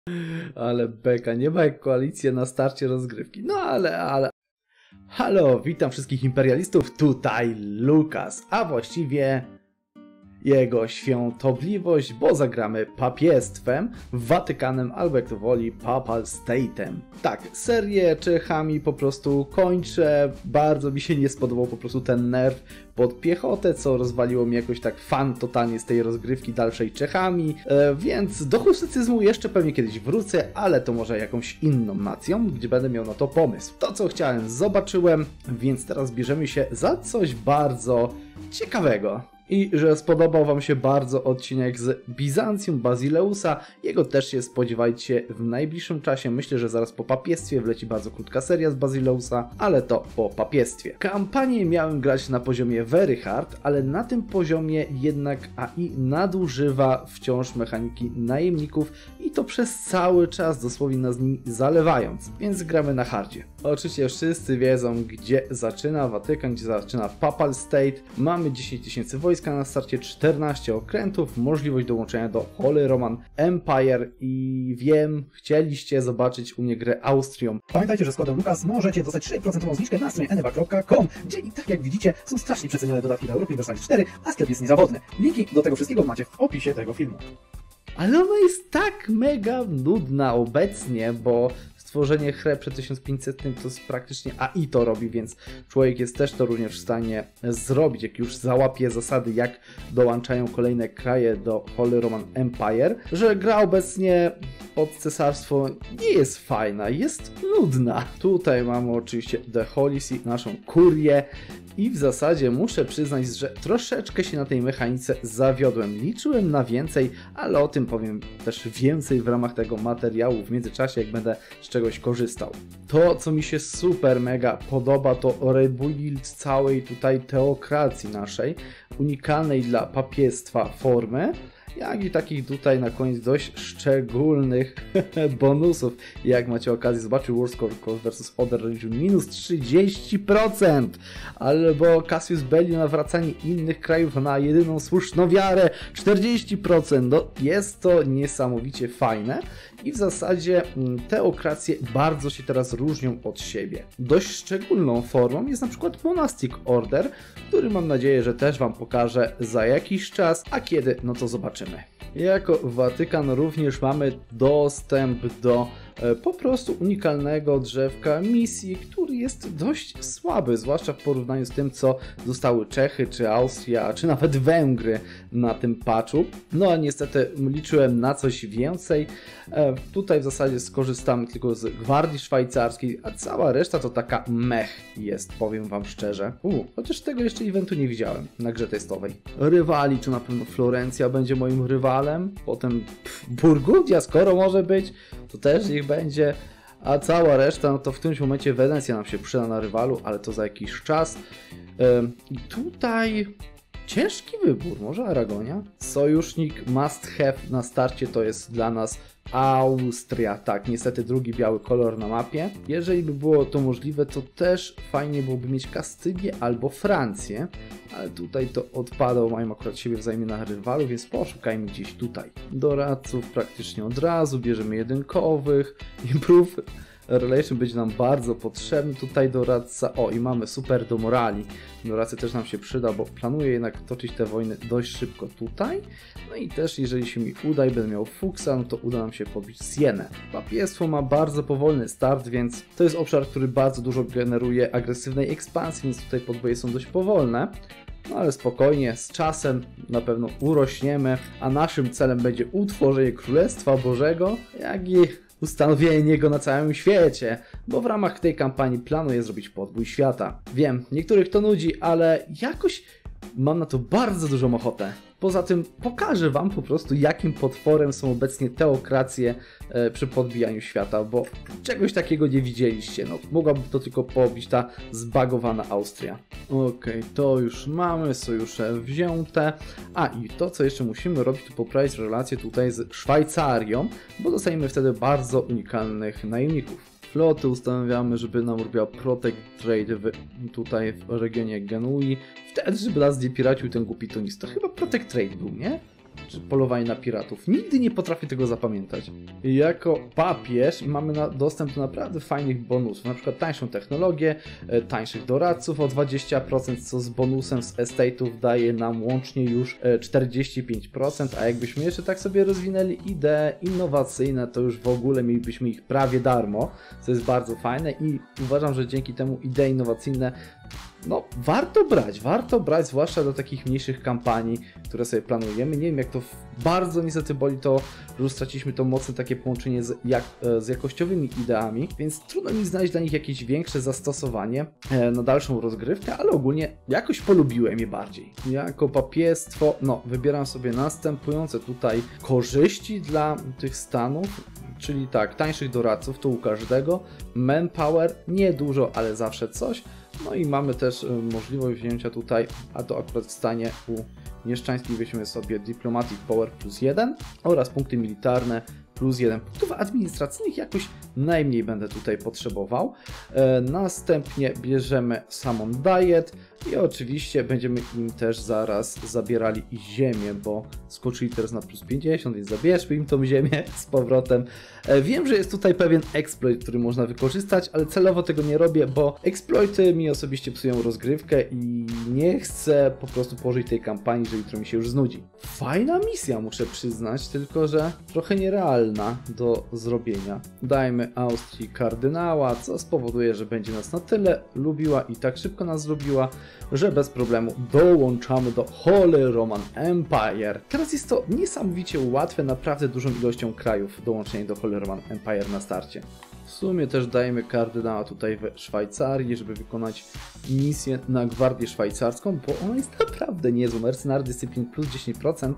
Ale beka, nie ma jak koalicja na starcie rozgrywki. No ale... Halo, witam wszystkich imperialistów, tutaj Lukas, a właściwie jego świątobliwość, bo zagramy papiestwem, Watykanem, albo jak to woli, Papal State'em. Tak, serię Czechami po prostu kończę, bardzo mi się nie spodobał po prostu ten nerw pod piechotę, co rozwaliło mi jakoś tak fan totalnie z tej rozgrywki dalszej Czechami, więc do husycyzmu jeszcze pewnie kiedyś wrócę, ale to może jakąś inną nacją, gdzie będę miał na to pomysł. To co chciałem zobaczyłem, więc teraz bierzemy się za coś bardzo ciekawego. I że spodobał Wam się bardzo odcinek z Bizancjum, Bazileusa. Jego też się spodziewajcie w najbliższym czasie. Myślę, że zaraz po papiestwie wleci bardzo krótka seria z Bazileusa, ale to po papiestwie. Kampanię miałem grać na poziomie very hard, ale na tym poziomie jednak AI nadużywa wciąż mechaniki najemników i to przez cały czas, dosłownie nas nimi zalewając, więc gramy na hardzie. Oczywiście wszyscy wiedzą, gdzie zaczyna Watykan, gdzie zaczyna Papal State. Mamy 10 000 wojska na starcie, 14 okrętów, możliwość dołączenia do Holy Roman Empire i wiem, chcieliście zobaczyć u mnie grę Austrią. Pamiętajcie, że z kodem Lukas możecie dostać 6% zniżkę na stronie eneba.com, gdzie i tak jak widzicie są strasznie przecenione dodatki do Europy Universalis 4, a sklep jest niezawodny. Linki do tego wszystkiego macie w opisie tego filmu. Ale ona jest tak mega nudna obecnie, bo stworzenie hry przed 1500 to jest praktycznie AI to robi, więc człowiek jest też to również w stanie zrobić, jak już załapie zasady, jak dołączają kolejne kraje do Holy Roman Empire, że gra obecnie pod cesarstwo nie jest fajna, jest nudna. Tutaj mamy oczywiście The Holy See, naszą kurię, i w zasadzie muszę przyznać, że troszeczkę się na tej mechanice zawiodłem. Liczyłem na więcej, ale o tym powiem też więcej w ramach tego materiału w międzyczasie, jak będę z czegoś korzystał. To, co mi się super mega podoba, to rebuild całej tutaj teokracji naszej, unikalnej dla papiestwa formy, jak i takich tutaj na koniec dość szczególnych bonusów. Jak macie okazję zobaczyć, War Score vs Other Religion minus 30%, albo Cassius Belli nawracanie innych krajów na jedyną słuszną wiarę 40%. No, jest to niesamowicie fajne i w zasadzie teokracje bardzo się teraz różnią od siebie. Dość szczególną formą jest na przykład Monastic Order, który mam nadzieję, że też Wam pokażę za jakiś czas, a kiedy, no to zobaczymy. Jako Watykan również mamy dostęp do po prostu unikalnego drzewka misji, który jest dość słaby, zwłaszcza w porównaniu z tym, co dostały Czechy, czy Austria, czy nawet Węgry na tym patchu. No a niestety liczyłem na coś więcej. Tutaj w zasadzie skorzystamy tylko z Gwardii Szwajcarskiej, a cała reszta to taka mech jest, powiem Wam szczerze. Chociaż tego jeszcze eventu nie widziałem na grze testowej. Rywali, czy na pewno Florencja będzie moim rywalem? Potem Burgundia, skoro może być, to też niech będzie. A cała reszta, no to w którymś momencie Wenecja nam się przyda na rywalu, ale to za jakiś czas. I tutaj ciężki wybór, może Aragonia? Sojusznik must have na starcie to jest dla nas Austria, tak, niestety drugi biały kolor na mapie. Jeżeli by było to możliwe, to też fajnie byłoby mieć Kastylię albo Francję, ale tutaj to odpadał, mają akurat siebie wzajemnie na rywalu, więc poszukajmy gdzieś tutaj. Doradców praktycznie od razu, bierzemy jedynkowych, Improve Relation będzie nam bardzo potrzebny, tutaj doradca, o i mamy super do morali, doradca też nam się przyda, bo planuję jednak toczyć te wojny dość szybko tutaj, no i też jeżeli się mi uda i będę miał fuksa, no to uda nam się podbić Sienę. Papiestwo ma bardzo powolny start, więc to jest obszar, który bardzo dużo generuje agresywnej ekspansji, więc tutaj podboje są dość powolne. No ale spokojnie, z czasem na pewno urośniemy, a naszym celem będzie utworzenie Królestwa Bożego, jak i ustanowienie niego na całym świecie, bo w ramach tej kampanii planuję zrobić podbój świata. Wiem, niektórych to nudzi, ale jakoś mam na to bardzo dużą ochotę. Poza tym pokażę Wam po prostu, jakim potworem są obecnie teokracje przy podbijaniu świata, bo czegoś takiego nie widzieliście. No, mogłaby to tylko pobić ta zbagowana Austria. Okej, to już mamy, sojusze wzięte. A i to, co jeszcze musimy robić, to poprawić relacje tutaj z Szwajcarią, bo dostajemy wtedy bardzo unikalnych najemników. Floty ustanawiamy, żeby nam robiła Protect Trade tutaj w regionie Genui. Wtedy, żeby nas nie piracił ten głupi tunista. Chyba Protect Trade był, nie? czy polowanie na piratów. Nigdy nie potrafię tego zapamiętać. Jako papież mamy dostęp do naprawdę fajnych bonusów, na przykład tańszą technologię, tańszych doradców o 20%, co z bonusem z estate'ów daje nam łącznie już 45%, a jakbyśmy jeszcze tak sobie rozwinęli idee innowacyjne, to już w ogóle mielibyśmy ich prawie darmo, co jest bardzo fajne i uważam, że dzięki temu idee innowacyjne no, warto brać, zwłaszcza do takich mniejszych kampanii, które sobie planujemy. Nie wiem, jak to bardzo niestety boli to, że już straciliśmy to mocne takie połączenie z jakościowymi ideami, więc trudno mi znaleźć dla nich jakieś większe zastosowanie na dalszą rozgrywkę, ale ogólnie jakoś polubiłem je bardziej. Jako papiestwo, no, wybieram sobie następujące tutaj korzyści dla tych stanów. Czyli tak, tańszych doradców to u każdego, manpower niedużo, ale zawsze coś. No i mamy też możliwość wzięcia tutaj, a to akurat w stanie u mieszczańskich weźmiemy sobie Diplomatic Power +1 oraz punkty militarne +1. Punktów administracyjnych jakoś najmniej będę tutaj potrzebował. Następnie bierzemy Summon Diet i oczywiście będziemy im też zaraz zabierali ziemię, bo skoczyli teraz na +50, więc zabierzmy im tą ziemię z powrotem. Wiem, że jest tutaj pewien exploit, który można wykorzystać, ale celowo tego nie robię, bo exploity mi osobiście psują rozgrywkę i nie chcę po prostu położyć tej kampanii, że jutro mi się już znudzi. Fajna misja, muszę przyznać, tylko że trochę nierealna do zrobienia. Dajmy Austrii kardynała, co spowoduje, że będzie nas na tyle lubiła i tak szybko nas lubiła, że bez problemu dołączamy do Holy Roman Empire. Teraz jest to niesamowicie łatwe, naprawdę dużą ilością krajów dołączenie do Holy Roman Empire na starcie. W sumie też dajemy kardynała tutaj w Szwajcarii, żeby wykonać misję na Gwardię Szwajcarską, bo ona jest naprawdę niezła. Mercenary Discipline +10%,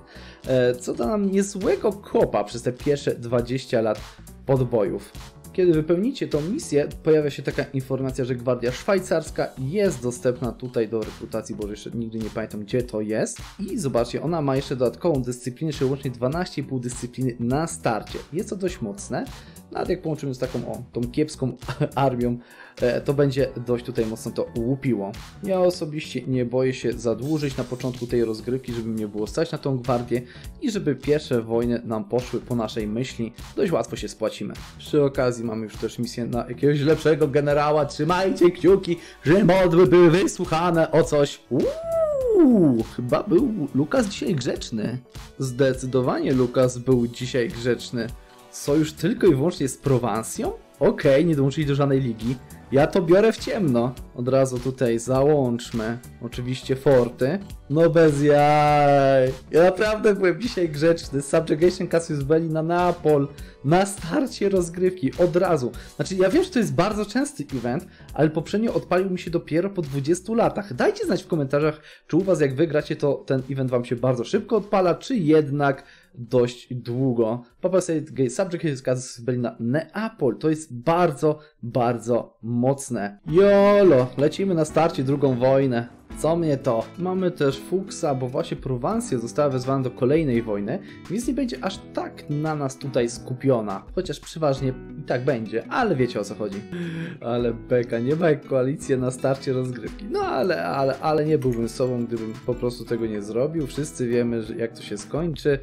co da nam niezłego kopa przez te pierwsze 20 lat podbojów. Kiedy wypełnicie tą misję, pojawia się taka informacja, że Gwardia Szwajcarska jest dostępna tutaj do rekrutacji, bo jeszcze nigdy nie pamiętam, gdzie to jest. I zobaczcie, ona ma jeszcze dodatkową dyscyplinę, czyli łącznie 12,5 dyscypliny na starcie. Jest to dość mocne. Nawet jak połączymy z taką, tą kiepską armią, to będzie dość tutaj mocno to łupiło. Ja osobiście nie boję się zadłużyć na początku tej rozgrywki, żeby mnie było stać na tą gwardię i żeby pierwsze wojny nam poszły po naszej myśli. Dość łatwo się spłacimy. Przy okazji mamy już też misję na jakiegoś lepszego generała. Trzymajcie kciuki, że modły były wysłuchane o coś. Chyba był Lukas dzisiaj grzeczny. Zdecydowanie Lukas był dzisiaj grzeczny. Sojusz tylko i wyłącznie z Prowansją? Okej, nie dołączyli do żadnej ligi. Ja to biorę w ciemno. Od razu tutaj załączmy. Oczywiście forty. No bez jaj. Ja naprawdę byłem dzisiaj grzeczny. Subjugation Cassius Belli na Neapol. Na starcie rozgrywki. Od razu. Znaczy ja wiem, że to jest bardzo częsty event, ale poprzednio odpalił mi się dopiero po 20 latach. Dajcie znać w komentarzach, czy u was jak wy gracie, to ten event wam się bardzo szybko odpala, czy jednak dość długo. Papa State Gate Subjugation Cassius Belli na Neapol. To jest bardzo, bardzo mocne. Jolo, lecimy na starcie drugą wojnę. Co mnie to? Mamy też Fuksa, bo właśnie Prowansja została wezwana do kolejnej wojny, więc nie będzie aż tak na nas tutaj skupiona. Chociaż przeważnie i tak będzie, ale wiecie o co chodzi. Ale beka, nie ma jak koalicja na starcie rozgrywki. No ale nie byłbym sobą, gdybym po prostu tego nie zrobił. Wszyscy wiemy, że jak to się skończy.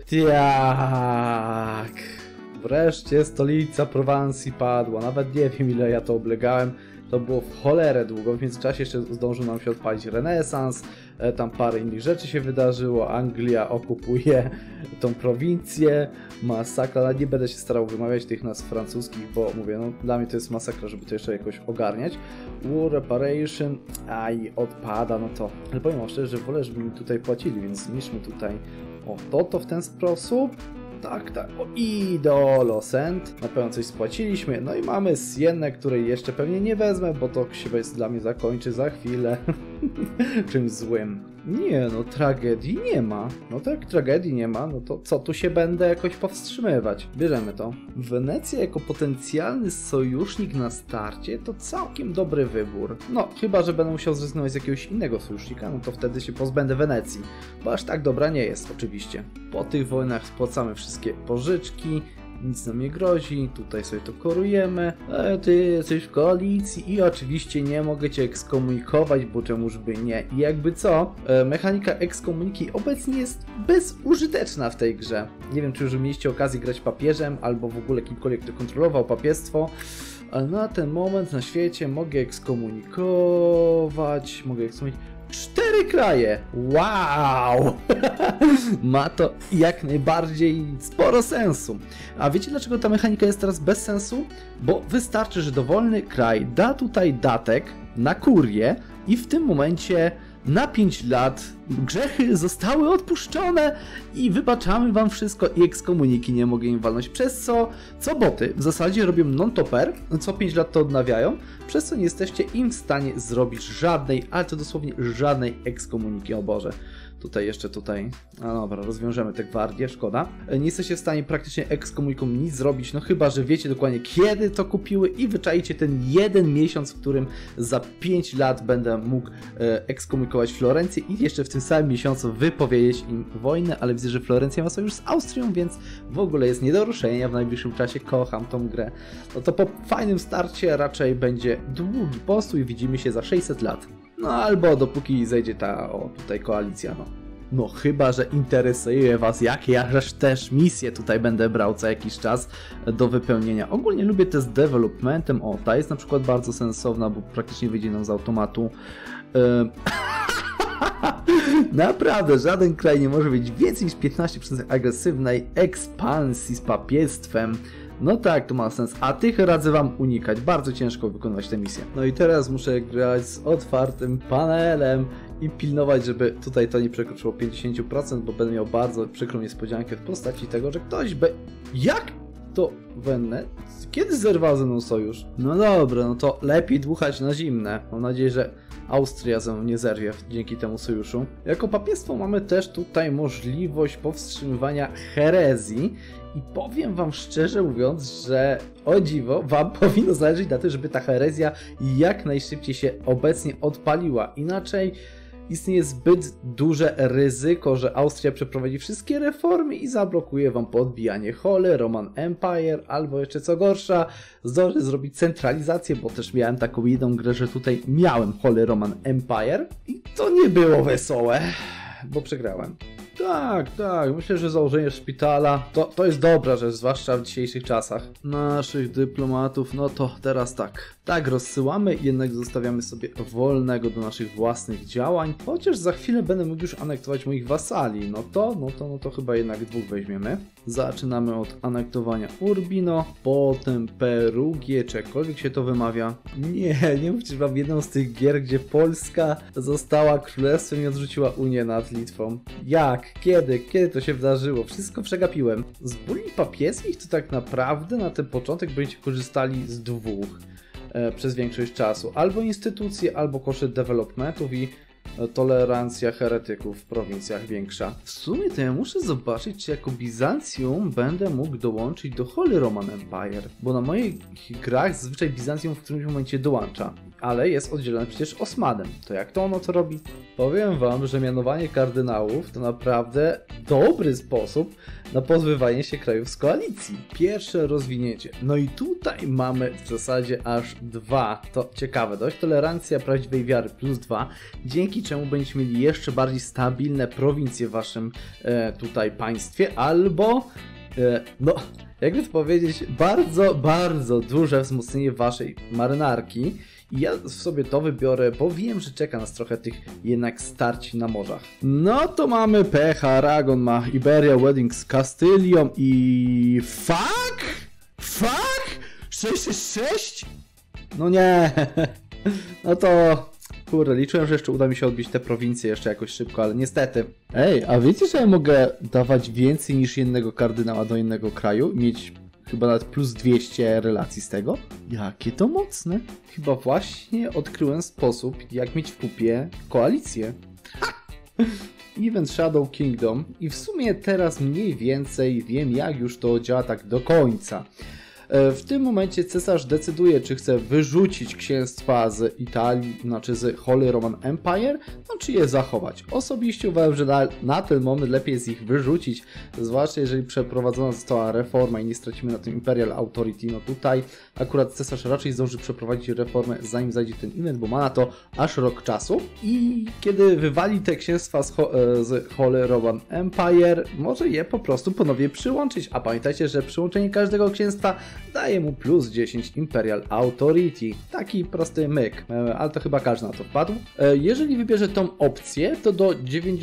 Tak. Wreszcie stolica Prowansji padła. Nawet nie wiem, ile ja to oblegałem. To było w cholerę długo, w międzyczasie jeszcze zdążył nam się odpalić renesans, tam parę innych rzeczy się wydarzyło, Anglia okupuje tą prowincję, masakra, ale nie będę się starał wymawiać tych nazw francuskich, bo mówię, no dla mnie to jest masakra, żeby to jeszcze jakoś ogarniać. War Reparation, odpada, no to, ale powiem szczerze, że wolę, żeby mi tutaj płacili, więc zniszczmy tutaj, to w ten sposób. Tak, idolo send. Na pewno coś spłaciliśmy. No i mamy Siennę, której jeszcze pewnie nie wezmę, bo to się dla mnie zakończy za chwilę. Czymś złym. Nie, no tragedii nie ma. No tak, tragedii nie ma, no to co tu się będę jakoś powstrzymywać? Bierzemy to. Wenecja jako potencjalny sojusznik na starcie to całkiem dobry wybór. No, chyba że będę musiał zrezygnować z jakiegoś innego sojusznika, no to wtedy się pozbędę Wenecji. Bo aż tak dobra nie jest, oczywiście. Po tych wojnach spłacamy wszystkie pożyczki nic nam nie grozi, tutaj sobie to korujemy, ty jesteś w koalicji i oczywiście nie mogę cię ekskomunikować, bo czemuż by nie. I jakby co, mechanika ekskomuniki obecnie jest bezużyteczna w tej grze. Nie wiem, czy już mieliście okazję grać papieżem, albo w ogóle kimkolwiek, kto kontrolował papiestwo, ale na ten moment na świecie mogę ekskomunikować, 4 kraje! Wow! Ma to jak najbardziej sporo sensu. A wiecie, dlaczego ta mechanika jest teraz bez sensu? Bo wystarczy, że dowolny kraj da tutaj datek na kurię i w tym momencie na 5 lat grzechy zostały odpuszczone i wybaczamy wam wszystko i ekskomuniki nie mogę im walnąć, przez co boty w zasadzie robią non-topper, co 5 lat to odnawiają, przez co nie jesteście im w stanie zrobić żadnej, ale to dosłownie żadnej ekskomuniki, o Boże. No dobra, rozwiążemy tę gwardię, szkoda. Nie jesteście w stanie praktycznie ekskomuniką nic zrobić, no chyba, że wiecie dokładnie kiedy to kupiły i wyczaicie ten 1 miesiąc, w którym za 5 lat będę mógł ekskomunikować Florencję i jeszcze w tym samym miesiącu wypowiedzieć im wojnę, ale widzę, że Florencja ma sojusz z Austrią, więc w ogóle jest nie do ruszenia w najbliższym czasie, kocham tą grę. No to po fajnym starcie raczej będzie długi postój, widzimy się za 600 lat. No albo dopóki zejdzie ta tutaj koalicja, no chyba, że interesuje was, jakie ja też misje tutaj będę brał co jakiś czas do wypełnienia. Ogólnie lubię te z developmentem, ta jest na przykład bardzo sensowna, bo praktycznie wyjdzie nam z automatu. Naprawdę, żaden kraj nie może mieć więcej niż 15% agresywnej ekspansji z papiestwem. No tak, to ma sens, a tych radzę wam unikać, bardzo ciężko wykonywać tę misję. No i teraz muszę grać z otwartym panelem i pilnować, żeby tutaj to nie przekroczyło 50%, bo będę miał bardzo przykrą niespodziankę w postaci tego, że ktoś Jak to Wenne? Kiedy zerwał ze mną sojusz? No dobra, no to lepiej dmuchać na zimne. Mam nadzieję, że Austria ze mną nie zerwie dzięki temu sojuszu. Jako papiestwo mamy też tutaj możliwość powstrzymywania herezji i powiem wam szczerze mówiąc, że o dziwo wam powinno zależeć na tym, żeby ta herezja jak najszybciej się obecnie odpaliła. Inaczej istnieje zbyt duże ryzyko, że Austria przeprowadzi wszystkie reformy i zablokuje wam podbijanie Holy Roman Empire, albo jeszcze co gorsza, zdąży zrobić centralizację, bo też miałem taką jedną grę, że tutaj miałem Holy Roman Empire i to nie było wesołe, bo przegrałem. Tak, myślę, że założenie szpitala to jest dobra rzecz, zwłaszcza w dzisiejszych czasach. Naszych dyplomatów, no to teraz tak rozsyłamy, jednak zostawiamy sobie wolnego do naszych własnych działań, chociaż za chwilę będę mógł już anektować moich wasali, no to chyba jednak 2 weźmiemy. Zaczynamy od anektowania Urbino, potem Perugię, czy jakkolwiek się to wymawia. Nie mówcie, że mam jedną z tych gier, gdzie Polska została królestwem i odrzuciła Unię nad Litwą. Jak? Kiedy to się wydarzyło? Wszystko przegapiłem. Z bulli papieskich to tak naprawdę na ten początek będziecie korzystali z 2 przez większość czasu. Albo instytucje, albo koszyt developmentów i tolerancja heretyków w prowincjach większa. W sumie to ja muszę zobaczyć, czy jako Bizancjum będę mógł dołączyć do Holy Roman Empire, bo na moich grach zazwyczaj Bizancjum w którymś momencie dołącza, ale jest oddzielone przecież Osmanem. To jak to ono to robi? Powiem wam, że mianowanie kardynałów to naprawdę dobry sposób na pozbywanie się krajów z koalicji. Pierwsze rozwinięcie. No i tutaj mamy w zasadzie aż 2. To ciekawe dość. Tolerancja prawdziwej wiary plus 2, dzięki czemu będziecie mieli jeszcze bardziej stabilne prowincje w waszym tutaj państwie, albo jakby to powiedzieć, bardzo duże wzmocnienie waszej marynarki. I ja sobie to wybiorę, bo wiem, że czeka nas trochę tych jednak starć na morzach. No to mamy pecha, Aragon ma Iberia, Wedding z Kastylią i... Fuck? 666? No nie. No to... Kurde, liczyłem, że jeszcze uda mi się odbić te prowincje jeszcze jakoś szybko, ale niestety. Ej, a wiecie, że ja mogę dawać więcej niż jednego kardynała do innego kraju? Mieć chyba nawet plus 200 relacji z tego? Jakie to mocne. Chyba właśnie odkryłem sposób, jak mieć w kupie koalicję. Event Shadow Kingdom i w sumie teraz mniej więcej wiem, jak już to działa tak do końca. W tym momencie cesarz decyduje, czy chce wyrzucić księstwa z Italii, znaczy z Holy Roman Empire, no czy je zachować. Osobiście uważam, że na ten moment lepiej jest ich wyrzucić, zwłaszcza jeżeli przeprowadzona została reforma i nie stracimy na tym Imperial Authority. No tutaj akurat cesarz raczej zdąży przeprowadzić reformę, zanim zajdzie ten event, bo ma na to aż rok czasu. I kiedy wywali te księstwa z Holy Roman Empire, może je po prostu ponownie przyłączyć. A pamiętajcie, że przyłączenie każdego księstwa daje mu plus 10 Imperial Authority. Taki prosty myk, ale to chyba każdy na to wpadł. Jeżeli wybierze tą opcję, to do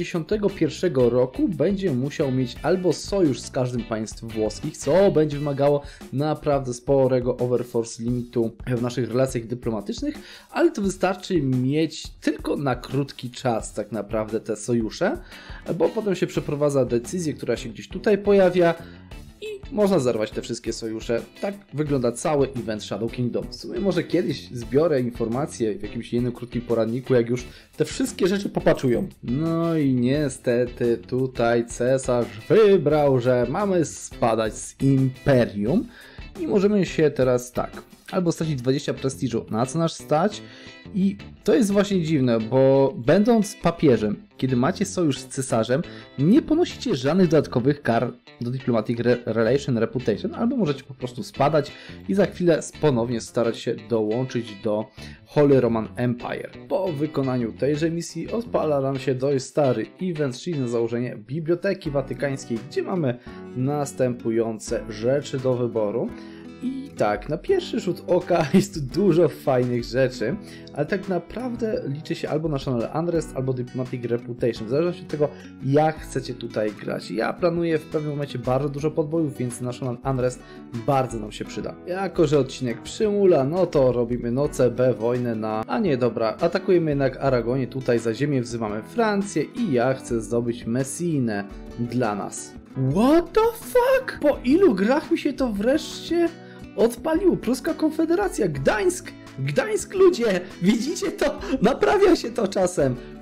91 roku będzie musiał mieć albo sojusz z każdym państw włoskich, co będzie wymagało naprawdę sporego overforce limitu w naszych relacjach dyplomatycznych, ale to wystarczy mieć tylko na krótki czas tak naprawdę te sojusze, bo potem się przeprowadza decyzję, która się gdzieś tutaj pojawia i można zerwać te wszystkie sojusze. Tak wygląda cały event Shadow Kingdom. W sumie może kiedyś zbiorę informacje w jakimś jednym krótkim poradniku, jak już te wszystkie rzeczy popaczują. No i niestety tutaj cesarz wybrał, że mamy spadać z Imperium i możemy się teraz tak, albo stracić 20 prestiżu, na co nas stać. I to jest właśnie dziwne, bo będąc papieżem, kiedy macie sojusz z cesarzem, nie ponosicie żadnych dodatkowych kar do Diplomatic Relation Reputation, albo możecie po prostu spadać i za chwilę ponownie starać się dołączyć do Holy Roman Empire. Po wykonaniu tejże misji odpala nam się dość stary event, czyli na założenie Biblioteki Watykańskiej, gdzie mamy następujące rzeczy do wyboru. I tak, na pierwszy rzut oka jest tu dużo fajnych rzeczy, ale tak naprawdę liczy się albo National Unrest, albo Diplomatic Reputation, w zależności od tego, jak chcecie tutaj grać. Ja planuję w pewnym momencie bardzo dużo podbojów, więc National Unrest bardzo nam się przyda. Jako że odcinek przymula, no to robimy noce B, wojnę na... A nie, dobra, atakujemy jednak Aragonię, tutaj za ziemię wzywamy Francję i ja chcę zdobyć Messinę dla nas. What the fuck? Po ilu grach mi się to wreszcie odpaliło? Pruska Konfederacja, Gdańsk! Gdańsk, ludzie! Widzicie to? Naprawia się to czasem! W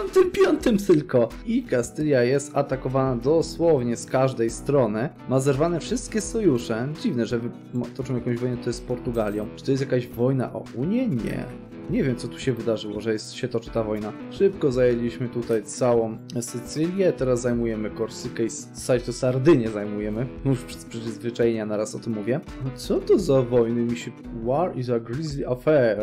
65 tylko! I Kastylia jest atakowana dosłownie z każdej strony. Ma zerwane wszystkie sojusze. Dziwne, że toczą jakąś wojnę to jest z Portugalią. Czy to jest jakaś wojna o Unię? Nie. Nie wiem, co tu się wydarzyło, że się toczy ta wojna. Szybko zajęliśmy tutaj całą Sycylię, teraz zajmujemy Korsykę i Sardynię zajmujemy. Już z przyzwyczajenia naraz o tym mówię. No co to za wojny? War is a grisly affair.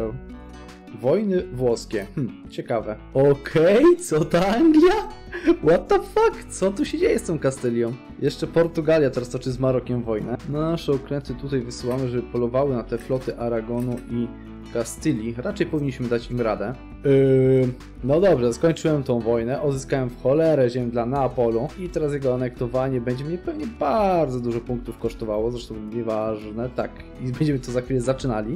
Wojny włoskie. Ciekawe. Okej, co ta Anglia? What the fuck? Co tu się dzieje z tą Kastylią? Jeszcze Portugalia teraz toczy z Marokiem wojnę. Nasze okręty tutaj wysyłamy, żeby polowały na te floty Aragonu i Kastylii. Raczej powinniśmy dać im radę. No dobrze, skończyłem tą wojnę, odzyskałem w cholerę ziem dla Neapolu i teraz jego anektowanie będzie mnie pewnie bardzo dużo punktów kosztowało, zresztą nieważne, tak, i będziemy to za chwilę zaczynali.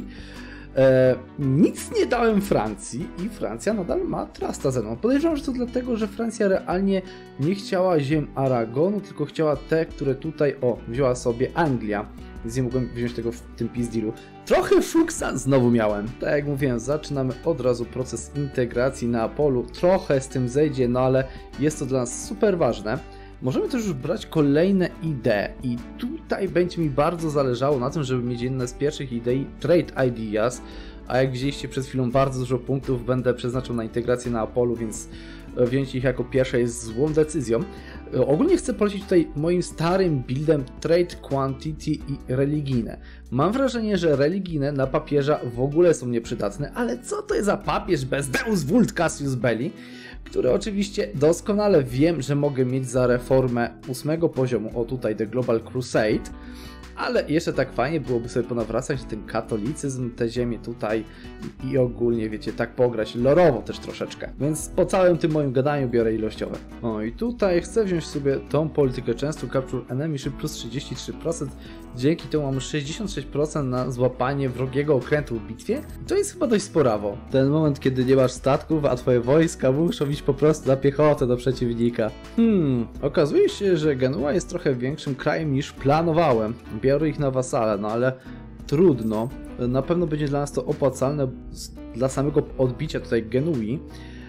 Nic nie dałem Francji i Francja nadal ma trusta ze mną. Podejrzewam, że to dlatego, że Francja realnie nie chciała ziem Aragonu, tylko chciała te, które tutaj, wzięła sobie Anglia. Więc nie mogłem wziąć tego w tym pizdilu. Trochę fuksa znowu miałem. Tak jak mówiłem, zaczynamy od razu proces integracji Neapolu. Trochę z tym zejdzie, no ale jest to dla nas super ważne. Możemy też już brać kolejne idee i tutaj będzie mi bardzo zależało na tym, żeby mieć jedne z pierwszych idei Trade Ideas, a jak widzieliście przed chwilą bardzo dużo punktów będę przeznaczał na integrację Neapolu, więc wziąć ich jako pierwsze jest złą decyzją. Ogólnie chcę polecić tutaj moim starym buildem Trade Quantity i religijne. Mam wrażenie, że religijne na papieża w ogóle są nieprzydatne, ale co to jest za papież bez Deus Vult Cassius Belli? Które oczywiście doskonale wiem, że mogę mieć za reformę 8 poziomu, tutaj The Global Crusade, ale jeszcze tak fajnie byłoby sobie ponawracać ten katolicyzm, te ziemie tutaj i ogólnie, wiecie, tak pograć lorowo też troszeczkę. Więc po całym tym moim gadaniu biorę ilościowe. I tutaj chcę wziąć sobie tą politykę często Capture Enemy plus 33%. Dzięki temu mamy 66% na złapanie wrogiego okrętu w bitwie. To jest chyba dość sporawo. Ten moment, kiedy nie masz statków, a twoje wojska muszą iść po prostu na piechotę do przeciwnika. Okazuje się, że Genua jest trochę większym krajem niż planowałem. Biorę ich na wasale, no ale trudno. Na pewno będzie dla nas to opłacalne dla samego odbicia tutaj Genui.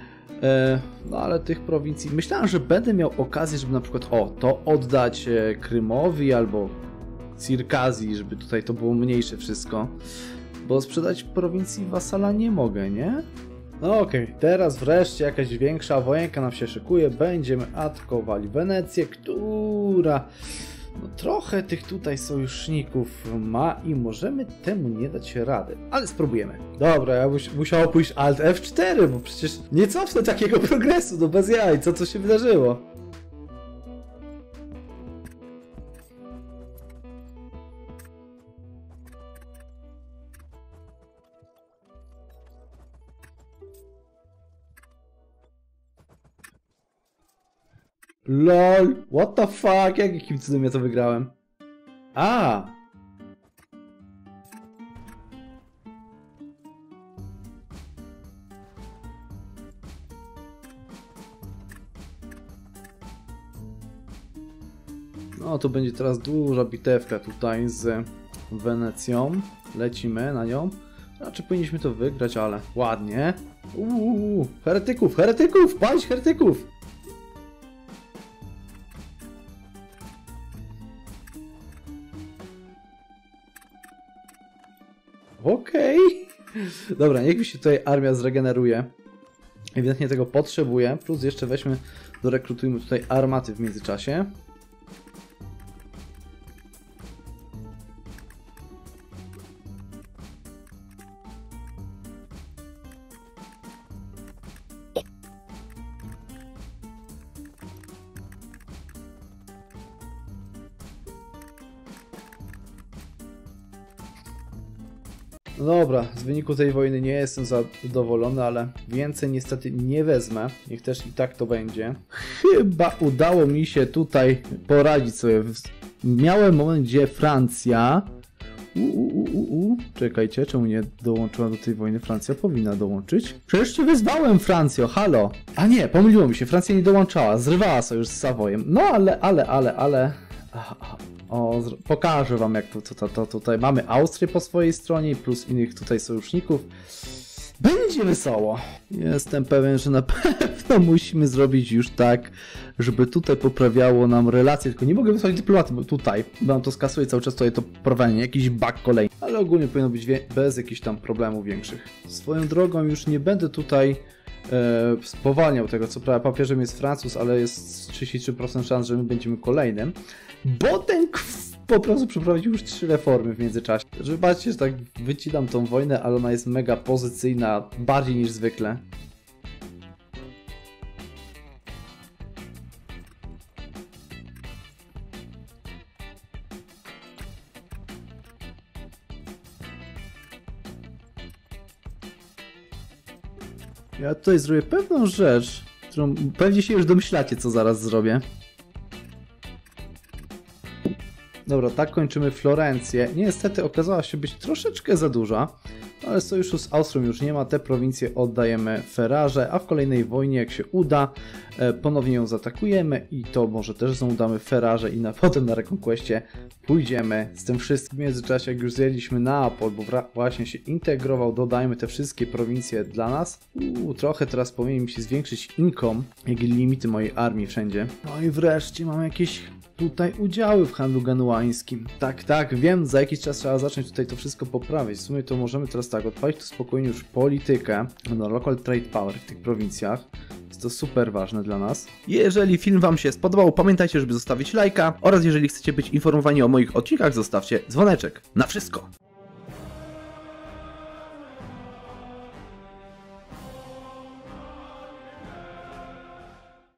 No ale tych prowincji... Myślałem, że będę miał okazję, żeby na przykład to oddać Krymowi albo Cirkazji, żeby tutaj to było mniejsze wszystko. Bo sprzedać prowincji wasala nie mogę, nie? No okej, teraz wreszcie jakaś większa wojenka nam się szykuje. Będziemy atakowali Wenecję, która no, trochę tych tutaj sojuszników ma i możemy temu nie dać rady. Ale spróbujemy. Dobra, ja musiało pójść Alt F4, bo przecież nie cofnę takiego progresu, no bez jaj, co się wydarzyło? LOL, what the fuck, jakim cudem ja to wygrałem? A! No to będzie teraz duża bitewka tutaj z Wenecją. Lecimy na nią. Znaczy powinniśmy to wygrać, ale ładnie. Heretyków, heretyków, palić heretyków! Okej. Dobra, niech mi się tutaj armia zregeneruje. Ewidentnie tego potrzebuję. Plus jeszcze weźmy, dorekrutujmy tutaj armaty w międzyczasie. Dobra, z wyniku tej wojny nie jestem zadowolony, ale więcej niestety nie wezmę. Niech też i tak to będzie. Chyba udało mi się tutaj poradzić sobie. Miałem moment, gdzie Francja... Czekajcie, czemu nie dołączyła do tej wojny? Francja powinna dołączyć. Przecież cię wyzwałem, Francjo, halo! A nie, pomyliło mi się, Francja nie dołączała, zrywała sojusz z Savoyem. No ale... O, pokażę wam, jak to tutaj mamy Austrię po swojej stronie plus innych tutaj sojuszników. Będzie wesoło. Jestem pewien, że na pewno musimy zrobić już tak, żeby tutaj poprawiało nam relacje. Tylko nie mogę wysłać dyplomaty, bo tutaj nam to skasuje cały czas tutaj to prowadzenie, jakiś bug kolejny. Ale ogólnie powinno być bez jakichś tam problemów większych. Swoją drogą już nie będę tutaj spowalniał tego, co prawda papieżem jest Francuz, ale jest 33% szans, że my będziemy kolejnym. Bo ten po prostu przeprowadził już 3 reformy w międzyczasie. Zobaczcie, że tak wycinam tą wojnę, ale ona jest mega pozycyjna, bardziej niż zwykle. Ja tutaj zrobię pewną rzecz, którą pewnie się już domyślacie, co zaraz zrobię. Dobra, tak kończymy Florencję. Niestety okazała się być troszeczkę za duża, ale sojuszu z Austrią już nie ma. Te prowincje oddajemy Ferrarze, a w kolejnej wojnie, jak się uda, ponownie ją zaatakujemy i to może też udamy Ferrarze i potem na Reconquestie pójdziemy z tym wszystkim. W międzyczasie, jak już zjęliśmy Neapol, bo właśnie się integrował, dodajmy te wszystkie prowincje dla nas. Trochę teraz powinien mi się zwiększyć income, jak i limity mojej armii wszędzie. No i wreszcie mam jakieś tutaj udziały w handlu genuańskim. Tak, wiem, za jakiś czas trzeba zacząć tutaj to wszystko poprawić. W sumie to możemy teraz tak, odpalić tu spokojnie już politykę na local trade power w tych prowincjach. Jest to super ważne dla nas. Jeżeli film wam się spodobał, pamiętajcie, żeby zostawić lajka oraz jeżeli chcecie być informowani o moich odcinkach, zostawcie dzwoneczek. Na wszystko!